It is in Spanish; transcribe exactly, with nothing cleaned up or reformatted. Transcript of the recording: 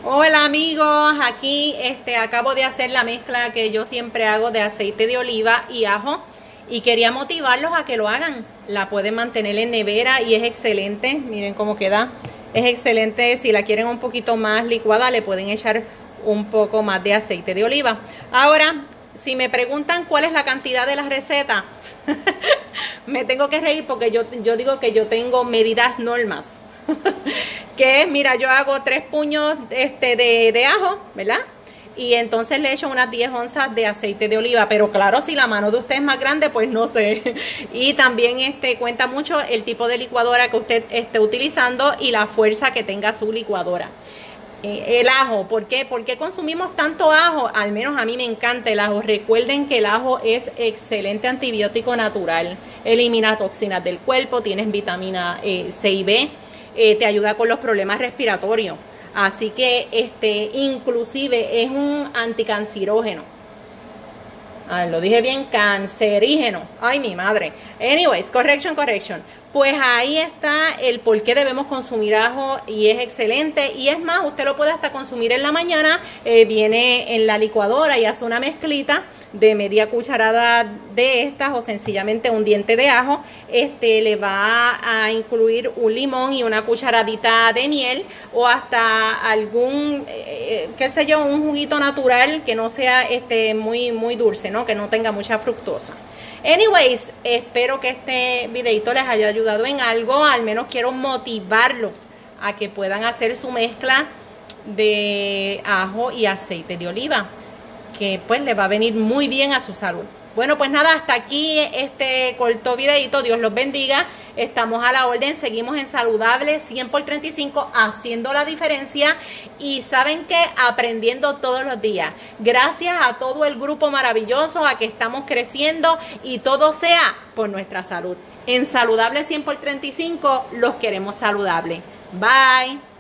Hola amigos, aquí este, acabo de hacer la mezcla que yo siempre hago de aceite de oliva y ajo y quería motivarlos a que lo hagan. La pueden mantener en nevera y es excelente, miren cómo queda. Es excelente, si la quieren un poquito más licuada le pueden echar un poco más de aceite de oliva. Ahora, si me preguntan cuál es la cantidad de la receta, me tengo que reír porque yo, yo digo que yo tengo medidas normas. Que es, mira, yo hago tres puños este, de, de ajo, ¿verdad? Y entonces le echo unas diez onzas de aceite de oliva. Pero claro, si la mano de usted es más grande, pues no sé. Y también este, cuenta mucho el tipo de licuadora que usted esté utilizando y la fuerza que tenga su licuadora. Eh, el ajo, ¿por qué? ¿Por qué consumimos tanto ajo? Al menos a mí me encanta el ajo. Recuerden que el ajo es excelente antibiótico natural. Elimina toxinas del cuerpo, tienes vitamina eh, C y B. Eh, te ayuda con los problemas respiratorios, así que este inclusive es un anticancerógeno. Ah, lo dije bien, cancerígeno. Ay, mi madre. Anyways, correction, correction. Pues ahí está el por qué debemos consumir ajo y es excelente. Y es más, usted lo puede hasta consumir en la mañana. Eh, viene en la licuadora y hace una mezclita de media cucharada de estas o sencillamente un diente de ajo. Este le va a incluir un limón y una cucharadita de miel o hasta algún, eh, qué sé yo, un juguito natural que no sea este muy, muy dulce, ¿no? Que no tenga mucha fructosa. Anyways, espero que este videito les haya ayudado en algo. Al menos quiero motivarlos a que puedan hacer su mezcla de ajo y aceite de oliva, que pues le va a venir muy bien a su salud. Bueno, pues nada, hasta aquí este corto videito. Dios los bendiga. Estamos a la orden. Seguimos en Saludable cien por treinta y cinco, haciendo la diferencia. Y ¿saben qué? Aprendiendo todos los días. Gracias a todo el grupo maravilloso, a que estamos creciendo y todo sea por nuestra salud. En Saludable cien por treinta y cinco los queremos saludables. Bye.